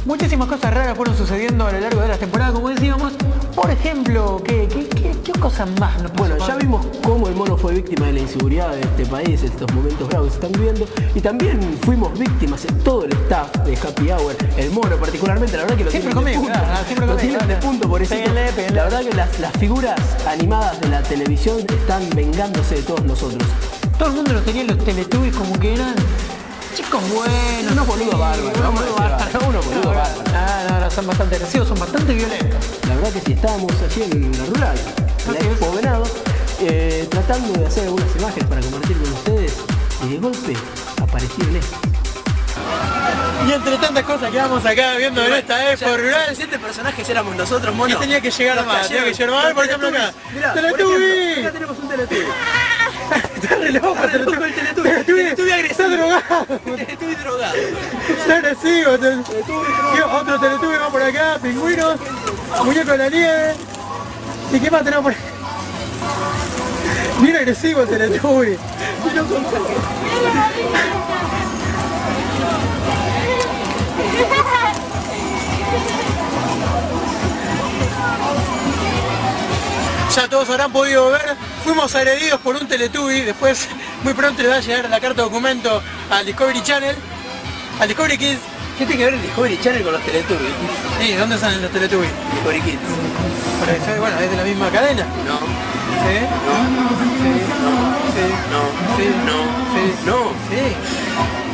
Muchísimas cosas raras fueron sucediendo a lo largo de la temporada, como decíamos. Por ejemplo, ¿qué cosas más nos pasó? Bueno, ya vimos cómo el mono fue víctima de la inseguridad de este país, estos momentos bravos que se están viviendo, y también fuimos víctimas en todo el staff de Happy Hour, el mono particularmente, la verdad que lo Siempre tienen de conmigo, punto, claro, siempre lo conmigo, tienen de punto por eso. Pele. La verdad que las figuras animadas de la televisión están vengándose de todos nosotros. Todo el mundo los tenía en los Teletubbies como que eran chicos buenos. Unos boludos bárbaros, vamos a decir unos boludos bárbaros. No, son bastante agresivos, son bastante violentos. La verdad que sí, estábamos allí en la rural, en la Expo Venado, tratando de hacer algunas imágenes para compartir con ustedes, y de golpe aparecieron estos. Y entre tantas cosas que vamos acá viendo en esta Expo rural, 7 personajes éramos nosotros, mono. y tenía que llegar más, por ejemplo acá. Mirá, ¡Teletubby! acá tenemos un Teletubby. Está re loco, Tocó el Teletubby. Teletubby agresivo. Está drogado. Teletubby drogado. Está agresivo. Otro Teletubby va por acá, pingüinos, muñeco de la nieve. ¿Y qué más tenemos por acá? Bien agresivo el Teletubby. Ya todos habrán podido ver, fuimos agredidos por un Teletubby, después muy pronto le va a llegar la carta de documento al Discovery Channel, al Discovery Kids. ¿Qué tiene que ver el Discovery Channel con los Teletubbies? ¿Y dónde salen los Teletubbies? Discovery Kids. Por eso, bueno, es de la misma cadena. No. ¿Sí? No. Sí. No. Sí. No. Sí. No. Sí. No. Sí.